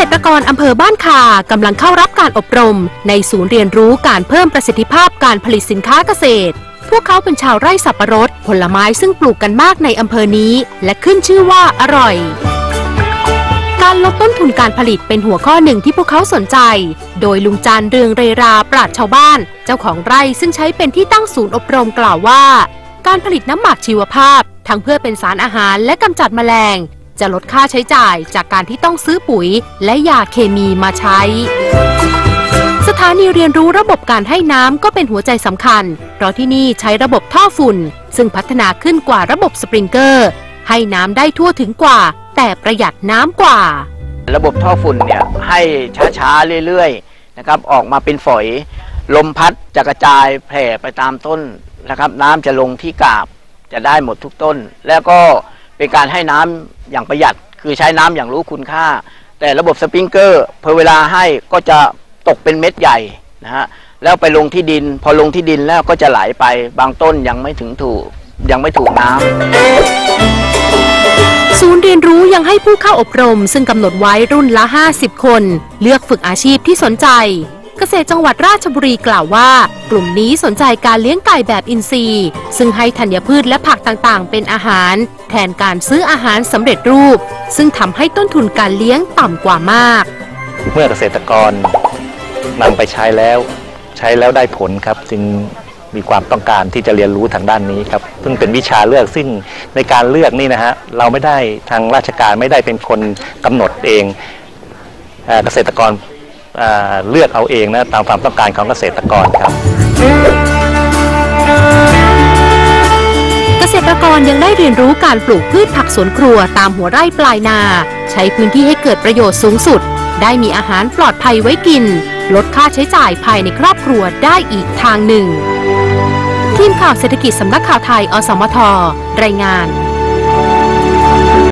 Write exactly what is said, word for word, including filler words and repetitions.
ตรกรอำเภอบ้านคากำลังเข้ารับการอบรมในศูนย์เรียนรู้การเพิ่มประสิทธิภาพการผลิตสินค้าเกษตรพวกเขาเป็นชาวไร่สับปะรดผลไม้ซึ่งปลูกกันมากในอำเภอนี้และขึ้นชื่อว่าอร่อยการลดต้นทุนการผลิตเป็นหัวข้อหนึ่งที่พวกเขาสนใจโดยลุงจันเรืองเรราปราชญ์ชาวบ้านเจ้าของไร่ซึ่งใช้เป็นที่ตั้งศูนย์อบรมกล่าวว่าการผลิตน้ำหมักชีวภาพทั้งเพื่อเป็นสารอาหารและกำจัดแมลงจะลดค่าใช้จ่ายจากการที่ต้องซื้อปุ๋ยและยาเคมีมาใช้สถานีเรียนรู้ระบบการให้น้ำก็เป็นหัวใจสำคัญเพราะที่นี่ใช้ระบบท่อฝุ่นซึ่งพัฒนาขึ้นกว่าระบบสปริงเกอร์ให้น้ำได้ทั่วถึงกว่าแต่ประหยัดน้ำกว่าระบบท่อฝุ่นเนี่ยให้ช้าๆเรื่อยๆนะครับออกมาเป็นฝอยลมพัดจะกระจายแผ่ไปตามต้นนะครับน้ำจะลงที่กาบจะได้หมดทุกต้นแล้วก็เป็นการให้น้ำอย่างประหยัดคือใช้น้ำอย่างรู้คุณค่าแต่ระบบสปริงเกอร์พอเวลาให้ก็จะตกเป็นเม็ดใหญ่นะฮะแล้วไปลงที่ดินพอลงที่ดินแล้วก็จะไหลไปบางต้นยังไม่ถึงถูกยังไม่ถูกน้ำศูนย์เรียนรู้ยังให้ผู้เข้าอบรมซึ่งกำหนดไว้รุ่นละห้าสิบคนเลือกฝึกอาชีพที่สนใจเกษตรจังหวัดราชบุรีกล่าวว่ากลุ่มนี้สนใจการเลี้ยงไก่แบบอินทรีย์ซึ่งให้ธัญพืชและผักต่างๆเป็นอาหารแทนการซื้ออาหารสำเร็จรูปซึ่งทำให้ต้นทุนการเลี้ยงต่ำกว่ามากเมื่อเกษตรกรนำไปใช้แล้วใช้แล้วได้ผลครับจึงมีความต้องการที่จะเรียนรู้ทางด้านนี้ครับซึ่งเป็นวิชาเลือกซึ่งในการเลือกนี่นะฮะเราไม่ได้ทางราชการไม่ได้เป็นคนกำหนดเองเกษตรกรเลือกเอาเองนะตามความต้องการของเกษตรกรครับเกษตรกรยังได้เรียนรู้การปลูกพืชผักสวนครัวตามหัวไร่ปลายนาใช้พื้นที่ให้เกิดประโยชน์สูงสุดได้มีอาหารปลอดภัยไว้กินลดค่าใช้จ่ายภายในครอบครัวได้อีกทางหนึ่งทีมข่าวเศรษฐกิจสำนักข่าวไทยอสมทรายงาน